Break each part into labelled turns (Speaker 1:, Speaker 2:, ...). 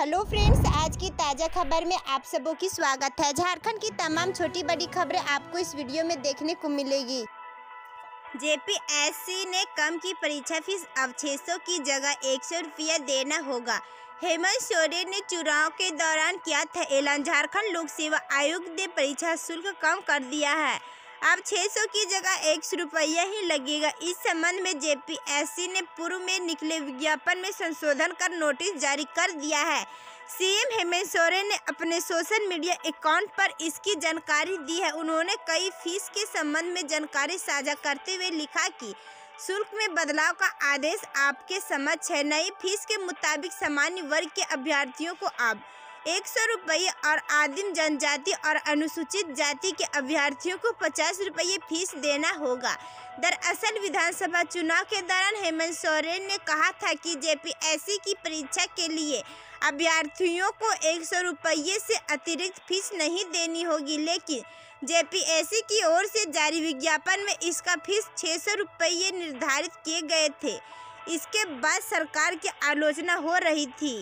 Speaker 1: Hello friends, आज की ताज़ा खबर में आप सबों की स्वागत है। झारखंड की तमाम छोटी बड़ी खबरें आपको इस वीडियो में देखने को मिलेगी। जेपीएससी ने कम की परीक्षा फीस, अब 600 की जगह 100 रुपया देना होगा। हेमंत सोरेन ने चुनाव के दौरान किया था ऐलान, झारखंड लोक सेवा आयोग ने परीक्षा शुल्क कम कर दिया है। अब 600 की जगह 100 रुपया ही लगेगा। इस संबंध में जेपीएससी ने पूर्व में निकले विज्ञापन में संशोधन कर नोटिस जारी कर दिया है। सीएम हेमंत सोरेन ने अपने सोशल मीडिया अकाउंट पर इसकी जानकारी दी है। उन्होंने कई फीस के संबंध में जानकारी साझा करते हुए लिखा कि शुल्क में बदलाव का आदेश आपके समक्ष है। नई फीस के मुताबिक सामान्य वर्ग के अभ्यर्थियों को अब 100 रुपये और आदिम जनजाति और अनुसूचित जाति के अभ्यर्थियों को 50 रुपये फीस देना होगा। दरअसल विधानसभा चुनाव के दौरान हेमंत सोरेन ने कहा था कि जेपीएससी की परीक्षा के लिए अभ्यर्थियों को 100 रुपये से अतिरिक्त फीस नहीं देनी होगी, लेकिन जेपीएससी की ओर से जारी विज्ञापन में इसका फीस 600 रुपये निर्धारित किए गए थे। इसके बाद सरकार की आलोचना हो रही थी।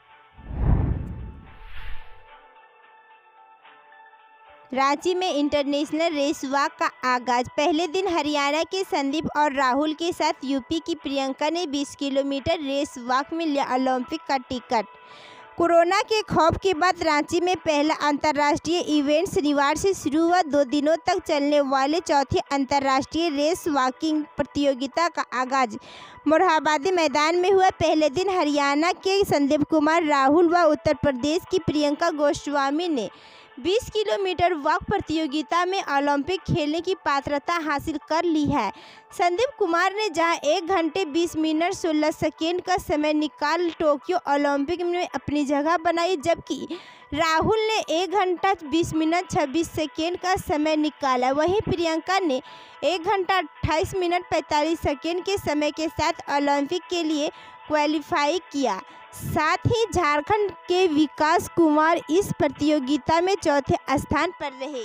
Speaker 1: रांची में इंटरनेशनल रेस वॉक का आगाज। पहले दिन हरियाणा के संदीप और राहुल के साथ यूपी की प्रियंका ने 20 किलोमीटर रेस वॉक में लिया ओलंपिक का टिकट। कोरोना के खौफ के बाद रांची में पहला अंतर्राष्ट्रीय इवेंट शनिवार से शुरू हुआ। 2 दिनों तक चलने वाले चौथे अंतर्राष्ट्रीय रेस वॉकिंग प्रतियोगिता का आगाज मोरहाबादी मैदान में हुआ। पहले दिन हरियाणा के संदीप कुमार राहुल व उत्तर प्रदेश की प्रियंका गोस्वामी ने 20 किलोमीटर वॉक प्रतियोगिता में ओलंपिक खेलने की पात्रता हासिल कर ली है। संदीप कुमार ने जहां 1 घंटे 20 मिनट 16 सेकेंड का समय निकाल टोक्यो ओलंपिक में अपनी जगह बनाई, जबकि राहुल ने 1 घंटा 20 मिनट 26 सेकेंड का समय निकाला। वहीं प्रियंका ने 1 घंटा 28 मिनट 45 सेकेंड के समय के साथ ओलंपिक के लिए क्वालिफाई किया। साथ ही झारखंड के विकास कुमार इस प्रतियोगिता में चौथे स्थान पर रहे।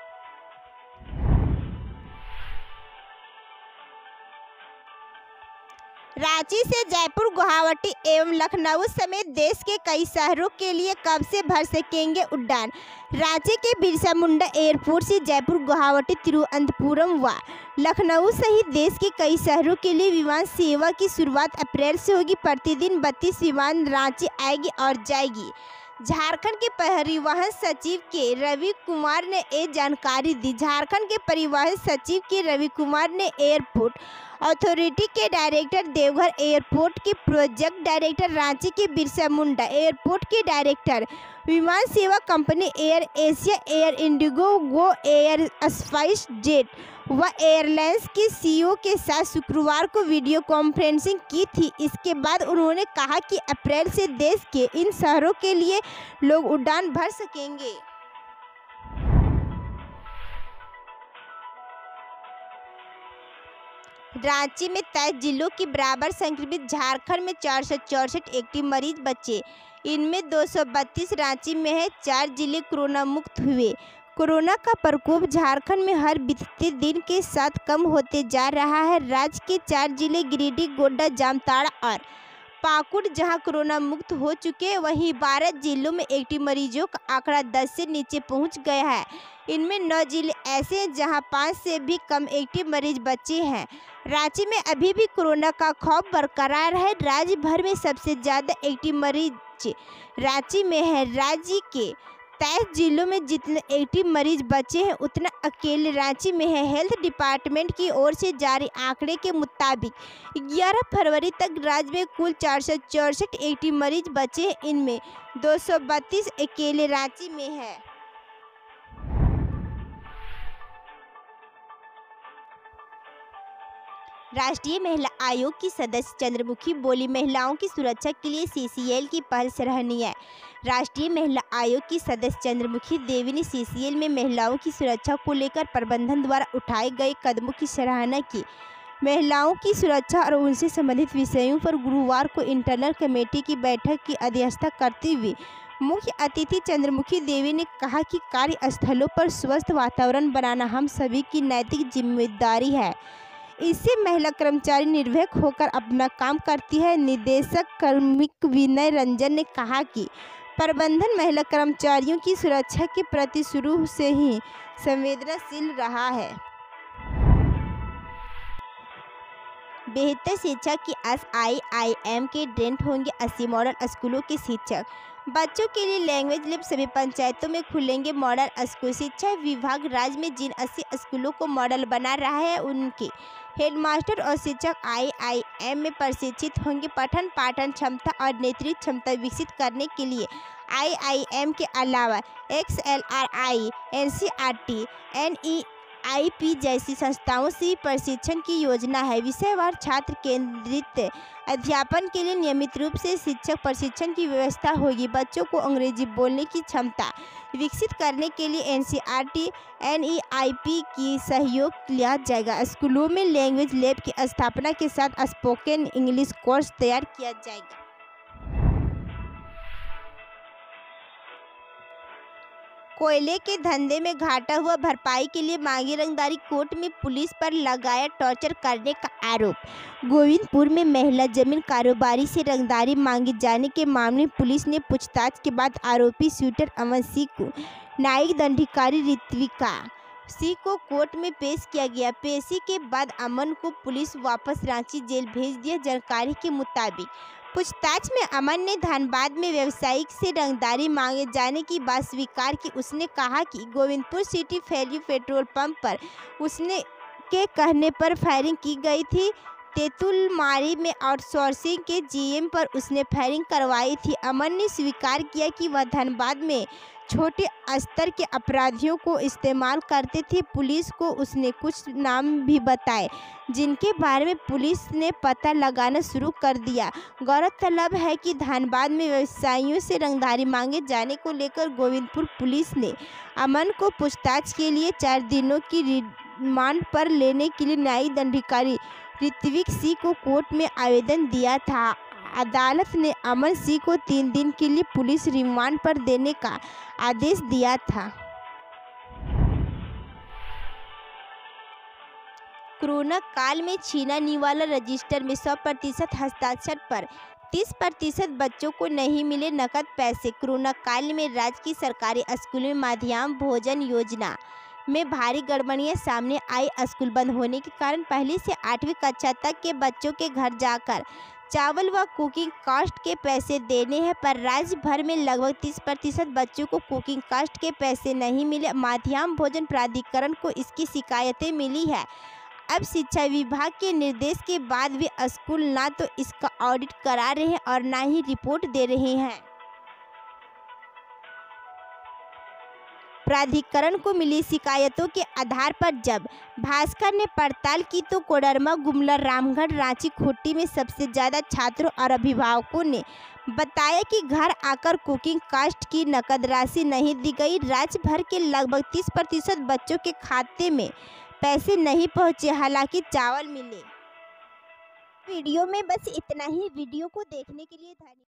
Speaker 1: रांची से जयपुर, गुवाहाटी एवं लखनऊ समेत देश के कई शहरों के लिए कब से भर सकेंगे उड़ान। रांची के बिरसा मुंडा एयरपोर्ट से जयपुर, गुवाहाटी, तिरुवनंतपुरम व लखनऊ सहित देश के कई शहरों के लिए विमान सेवा की शुरुआत अप्रैल से होगी। प्रतिदिन 32 विमान रांची आएगी और जाएगी। झारखंड के परिवहन सचिव के रवि कुमार ने ये जानकारी दी। झारखंड के परिवहन सचिव के रवि कुमार ने एयरपोर्ट अथॉरिटी के डायरेक्टर, देवघर एयरपोर्ट के प्रोजेक्ट डायरेक्टर, रांची के बिरसा मुंडा एयरपोर्ट के डायरेक्टर, विमान सेवा company Air Asia, Air IndiGo, Go Air, Spice Jet व एयरलाइंस के सीईओ के साथ शुक्रवार को वीडियो कॉन्फ्रेंसिंग की थी। इसके बाद उन्होंने कहा कि अप्रैल से देश के इन शहरों के लिए लोग उड़ान भर सकेंगे। रांची में 23 जिलों की बराबर संक्रमित, झारखंड में 464 एक्टिव मरीज बचे। इनमें 232 रांची में है। 4 जिले कोरोना मुक्त हुए। कोरोना का प्रकोप झारखंड में हर बीतते दिन के साथ कम होते जा रहा है। राज्य के 4 जिले गिरिडीह, गोड्डा, जामताड़ा और पाकुड़ जहां कोरोना मुक्त हो चुके हैं, वहीं 12 जिलों में एक्टिव मरीजों का आंकड़ा 10 से नीचे पहुंच गया है। इनमें 9 जिले ऐसे हैं जहां 5 से भी कम एक्टिव मरीज बचे हैं। रांची में अभी भी कोरोना का खौफ बरकरार है। राज्य भर में सबसे ज़्यादा एक्टिव मरीज रांची में है। राज्य के 23 जिलों में जितने एक्टिव मरीज बचे हैं उतना अकेले रांची में है। हेल्थ डिपार्टमेंट की ओर से जारी आंकड़े के मुताबिक 11 फरवरी तक राज्य में कुल 464 एक्टिव मरीज बचे हैं। इनमें 232 अकेले रांची में है। राष्ट्रीय महिला आयोग की सदस्य चंद्रमुखी बोली, महिलाओं की सुरक्षा के लिए सीसीएल की पहल सराहनीय है। राष्ट्रीय महिला आयोग की सदस्य चंद्रमुखी देवी ने सीसीएल में महिलाओं की सुरक्षा को लेकर प्रबंधन द्वारा उठाए गए कदमों की सराहना की। महिलाओं की सुरक्षा और उनसे संबंधित विषयों पर गुरुवार को इंटरनल कमेटी की बैठक की अध्यक्षता करते हुए मुख्य अतिथि चंद्रमुखी देवी ने कहा कि कार्यस्थलों पर स्वस्थ वातावरण बनाना हम सभी की नैतिक जिम्मेदारी है। इससे महिला कर्मचारी निर्भीक होकर अपना काम करती है। निदेशक कार्मिक विनय रंजन ने कहा कि प्रबंधन महिला कर्मचारियों की सुरक्षा के प्रति शुरू से ही संवेदनशील रहा है। बेहतर शिक्षा की आस IIM के ट्रेंड होंगे 80 मॉडल स्कूलों के शिक्षक। बच्चों के लिए लैंग्वेज लैब सभी पंचायतों में खुलेंगे मॉडल स्कूल। शिक्षा विभाग राज्य में जिन 80 स्कूलों को मॉडल बना रहा है उनके हेडमास्टर और शिक्षक IIM में प्रशिक्षित होंगे। पठन पाठन क्षमता और नेतृत्व क्षमता विकसित करने के लिए IIM के अलावा XLRI, NCERT, NEIP जैसी संस्थाओं से प्रशिक्षण की योजना है। विषयवार छात्र केंद्रित अध्यापन के लिए नियमित रूप से शिक्षक प्रशिक्षण की व्यवस्था होगी। बच्चों को अंग्रेजी बोलने की क्षमता विकसित करने के लिए NCERT, NEIP की सहयोग लिया जाएगा। स्कूलों में लैंग्वेज लैब की स्थापना के साथ स्पोकन इंग्लिश कोर्स तैयार किया जाएगा। कोयले के धंधे में घाटा हुआ भरपाई के लिए मांगी रंगदारी। कोर्ट में पुलिस पर लगाया टॉर्चर करने का आरोप। गोविंदपुर में महिला जमीन कारोबारी से रंगदारी मांगे जाने के मामले में पुलिस ने पूछताछ के बाद आरोपी शूटर अमन सिंह को न्यायिक दंडाधिकारी ऋत्विका सिंह को कोर्ट में पेश किया गया। पेशी के बाद अमन को पुलिस वापस रांची जेल भेज दिया। जानकारी के मुताबिक पूछताछ में अमन ने धनबाद में व्यवसायिक से रंगदारी मांगे जाने की बात स्वीकार की। उसने कहा कि Govindpur city value petrol pump पर उसने के कहने पर फायरिंग की गई थी। तेतुलमारी में आउटसोर्सिंग के GM पर उसने फायरिंग करवाई थी। अमन ने स्वीकार किया कि वह धनबाद में छोटे स्तर के अपराधियों को इस्तेमाल करते थे। पुलिस को उसने कुछ नाम भी बताए जिनके बारे में पुलिस ने पता लगाना शुरू कर दिया। गौरतलब है कि धनबाद में व्यवसायियों से रंगदारी मांगे जाने को लेकर गोविंदपुर पुलिस ने अमन को पूछताछ के लिए 4 दिनों की रिमांड पर लेने के लिए न्यायिक दंडाधिकारी ऋत्विक सिंह को कोर्ट में आवेदन दिया था। अदालत ने अमन सिंह को 3 दिन के लिए पुलिस रिमांड पर देने का आदेश दिया था। कोरोना काल में छीना निवाला रजिस्टर में 100% हस्ताक्षर पर 30% बच्चों को नहीं मिले नकद पैसे। कोरोना काल में राज्य की सरकारी स्कूलों में मध्याह्न भोजन योजना में भारी गड़बड़ियां सामने आई। स्कूल बंद होने के कारण पहली से 8वीं कक्षा तक के बच्चों के घर जाकर चावल व कुकिंग कास्ट के पैसे देने हैं, पर राज्य भर में लगभग 30% बच्चों को कुकिंग कास्ट के पैसे नहीं मिले। मध्याह्न भोजन प्राधिकरण को इसकी शिकायतें मिली है। अब शिक्षा विभाग के निर्देश के बाद भी स्कूल ना तो इसका ऑडिट करा रहे हैं और ना ही रिपोर्ट दे रहे हैं। प्राधिकरण को मिली शिकायतों के आधार पर जब भास्कर ने पड़ताल की तो कोडरमा, गुमला, रामगढ़, रांची, खूंटी में सबसे ज़्यादा छात्रों और अभिभावकों ने बताया कि घर आकर कुकिंग कास्ट की नकद राशि नहीं दी गई। राज्य भर के लगभग 30% बच्चों के खाते में पैसे नहीं पहुंचे, हालांकि चावल मिले। वीडियो में बस इतना ही। वीडियो को देखने के लिए धन्यवाद।